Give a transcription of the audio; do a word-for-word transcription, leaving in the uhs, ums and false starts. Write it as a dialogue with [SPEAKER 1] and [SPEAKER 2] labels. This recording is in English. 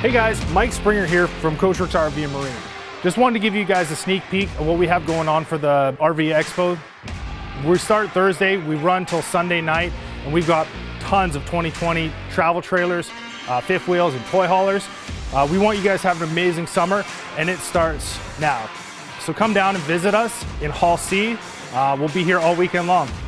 [SPEAKER 1] Hey guys, Mike Springer here from Coachworks R V and Marine. Just wanted to give you guys a sneak peek of what we have going on for the R V Expo. We start Thursday, we run till Sunday night, and we've got tons of twenty twenty travel trailers, uh, fifth wheels, and toy haulers. Uh, we want you guys to have an amazing summer, and it starts now. So come down and visit us in Hall C. Uh, we'll be here all weekend long.